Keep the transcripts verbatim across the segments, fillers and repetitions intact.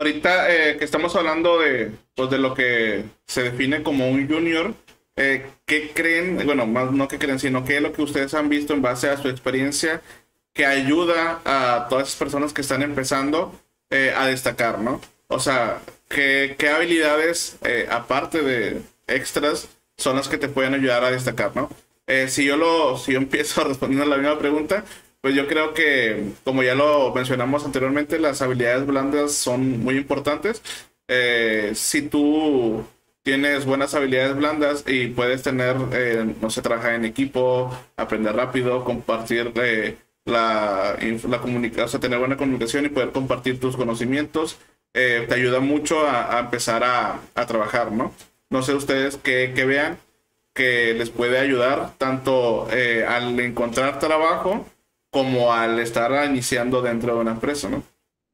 Ahorita eh, que estamos hablando de, pues, de lo que se define como un junior, eh, ¿qué creen? Bueno, más no qué creen, sino qué es lo que ustedes han visto en base a su experiencia que ayuda a todas esas personas que están empezando eh, a destacar, ¿no? O sea, ¿qué, qué habilidades, eh, aparte de extras, son las que te pueden ayudar a destacar, ¿no? Eh, si yo lo, si yo empiezo respondiendo a la misma pregunta, pues yo creo que, como ya lo mencionamos anteriormente, las habilidades blandas son muy importantes. Eh, si tú tienes buenas habilidades blandas y puedes tener, eh, no sé, trabajar en equipo, aprender rápido, compartir eh, la, inf- la comunicación, o sea, tener buena comunicación y poder compartir tus conocimientos, eh, te ayuda mucho a, a empezar a, a trabajar, ¿no? No sé ustedes qué, qué vean que les puede ayudar tanto eh, al encontrar trabajo como al estar iniciando dentro de una empresa, ¿no?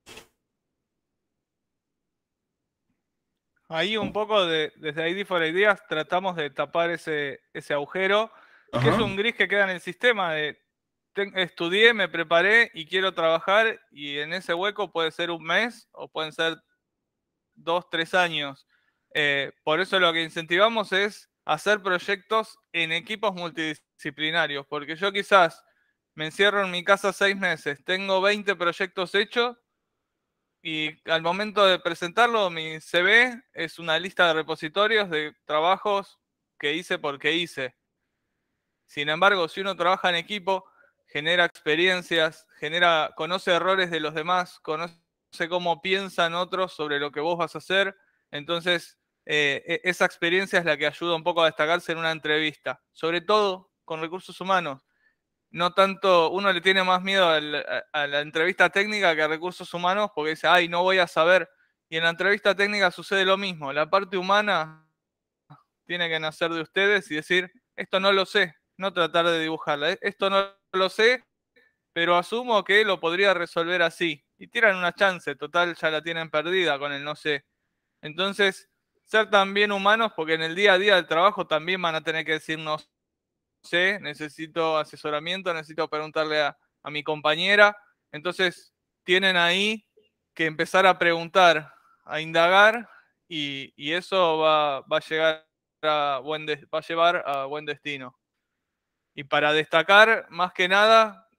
Ahí un poco de, desde I D for Ideas tratamos de tapar ese, ese agujero, que es Ajá. un gris que queda en el sistema de ten- estudié, me preparé y quiero trabajar, y en ese hueco puede ser un mes o pueden ser dos, tres años. Eh, por eso lo que incentivamos es hacer proyectos en equipos multidisciplinarios, porque yo quizás me encierro en mi casa seis meses, tengo veinte proyectos hechos y al momento de presentarlo, mi C V es una lista de repositorios de trabajos que hice porque hice. Sin embargo, si uno trabaja en equipo, genera experiencias, genera, conoce errores de los demás, conoce cómo piensan otros sobre lo que vos vas a hacer. Entonces, eh, e, esa experiencia es la que ayuda un poco a destacarse en una entrevista, sobre todo con recursos humanos. No tanto, uno le tiene más miedo al- a, a la entrevista técnica que a recursos humanos porque dice, ay, no voy a saber. Y en la entrevista técnica sucede lo mismo. La parte humana tiene que nacer de ustedes y decir, esto no lo sé, no tratar de dibujarla. "Eh, Esto no lo sé, pero asumo que lo podría resolver así". Y tiran una chance, total, ya la tienen perdida con el no sé. Entonces, ser también humanos, porque en el día a día del trabajo también van a tener que decir no sé, necesito asesoramiento, necesito preguntarle a, a mi compañera. Entonces, tienen ahí que empezar a preguntar, a indagar, y, y eso va, va a llegar a buen de, va a llevar a buen destino. Y para destacar, más que nada,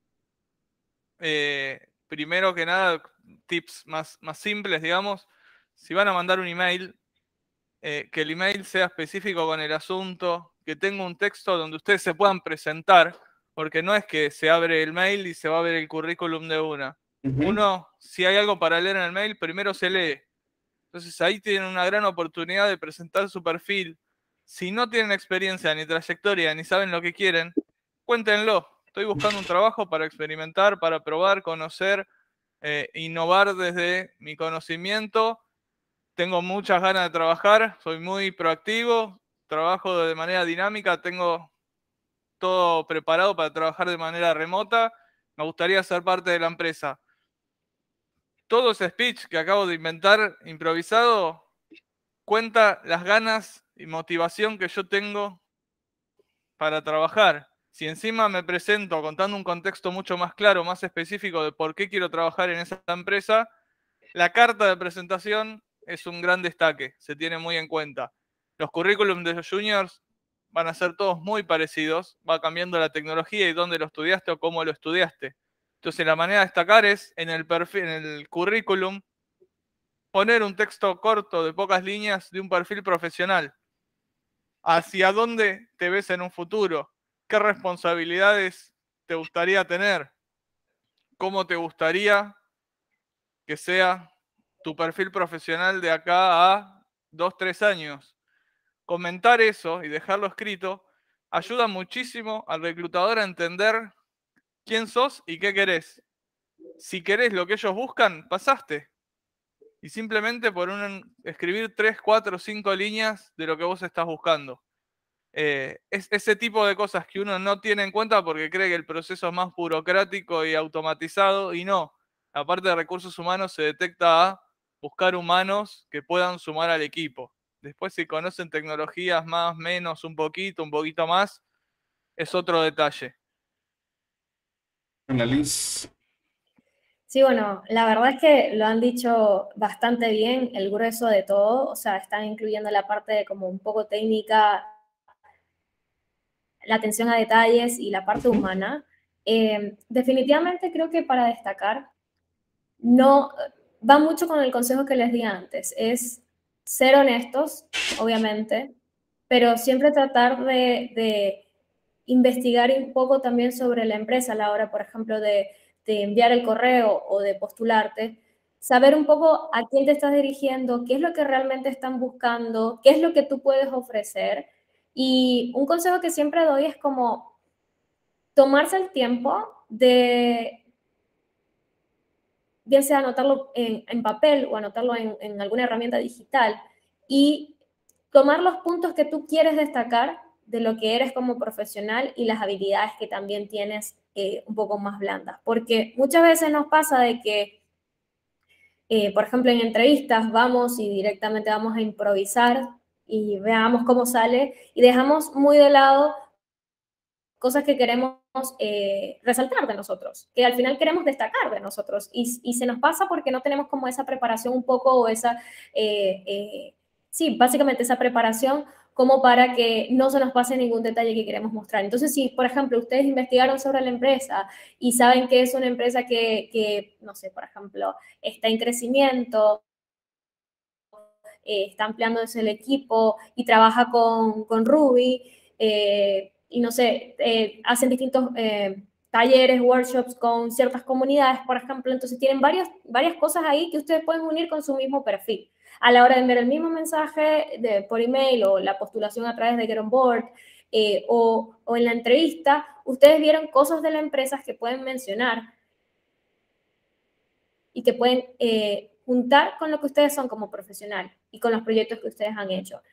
eh, primero que nada, tips más, más simples, digamos, si van a mandar un email, eh, que el email sea específico con el asunto, que tenga un texto donde ustedes se puedan presentar, porque no es que se abre el mail y se va a ver el currículum de una. Ujú. Uno, si hay algo para leer en el mail, primero se lee. Entonces ahí tienen una gran oportunidad de presentar su perfil. Si no tienen experiencia ni trayectoria ni saben lo que quieren, cuéntenlo. Estoy buscando un trabajo para experimentar, para probar, conocer, eh, innovar desde mi conocimiento. Tengo muchas ganas de trabajar, soy muy proactivo, trabajo de manera dinámica, tengo todo preparado para trabajar de manera remota, me gustaría ser parte de la empresa. Todo ese speech que acabo de inventar, improvisado, cuenta las ganas y motivación que yo tengo para trabajar. Si encima me presento contando un contexto mucho más claro, más específico de por qué quiero trabajar en esa empresa, la carta de presentación es un gran destaque, se tiene muy en cuenta. Los currículums de los juniors van a ser todos muy parecidos, va cambiando la tecnología y dónde lo estudiaste o cómo lo estudiaste. Entonces la manera de destacar es en el perfil, en el currículum, poner un texto corto de pocas líneas de un perfil profesional. ¿Hacia dónde te ves en un futuro? ¿Qué responsabilidades te gustaría tener? ¿Cómo te gustaría que sea tu perfil profesional de acá a dos, tres años? Comentar eso y dejarlo escrito ayuda muchísimo al reclutador a entender quién sos y qué querés. Si querés lo que ellos buscan, pasaste. Y simplemente por un, escribir tres, cuatro, cinco líneas de lo que vos estás buscando. Eh, es ese tipo de cosas que uno no tiene en cuenta porque cree que el proceso es más burocrático y automatizado, y no. La parte de recursos humanos se detecta a buscar humanos que puedan sumar al equipo. Después, si conocen tecnologías más, menos, un poquito, un poquito más, es otro detalle. Annalise. Sí, bueno, la verdad es que lo han dicho bastante bien, el grueso de todo, o sea, están incluyendo la parte de como un poco técnica, la atención a detalles y la parte Ujú. humana. Eh, definitivamente creo que para destacar, no, va mucho con el consejo que les di antes, es ser honestos, obviamente, pero siempre tratar de, de investigar un poco también sobre la empresa a la hora, por ejemplo, de, de enviar el correo o de postularte, saber un poco a quién te estás dirigiendo, qué es lo que realmente están buscando, qué es lo que tú puedes ofrecer. Y un consejo que siempre doy es como tomarse el tiempo de, bien sea anotarlo en, en papel o anotarlo en, en alguna herramienta digital, y tomar los puntos que tú quieres destacar de lo que eres como profesional y las habilidades que también tienes eh, un poco más blandas. Porque muchas veces nos pasa de que, eh, por ejemplo, en entrevistas vamos y directamente vamos a improvisar y veamos cómo sale y dejamos muy de lado cosas que queremos eh, resaltar de nosotros, que al final queremos destacar de nosotros y, y, se nos pasa porque no tenemos como esa preparación un poco o esa, eh, eh, sí, básicamente esa preparación como para que no se nos pase ningún detalle que queremos mostrar. Entonces, si, por ejemplo, ustedes investigaron sobre la empresa y saben que es una empresa que, que no sé, por ejemplo, está en crecimiento, eh, está ampliándose el equipo y trabaja con, con Ruby, eh, y no sé, eh, hacen distintos eh, talleres, workshops con ciertas comunidades, por ejemplo, entonces tienen varias, varias cosas ahí que ustedes pueden unir con su mismo perfil. A la hora de enviar el mismo mensaje de, por email o la postulación a través de Get On Board, eh, o, o en la entrevista, ustedes vieron cosas de la empresa que pueden mencionar y que pueden eh, juntar con lo que ustedes son como profesional y con los proyectos que ustedes han hecho.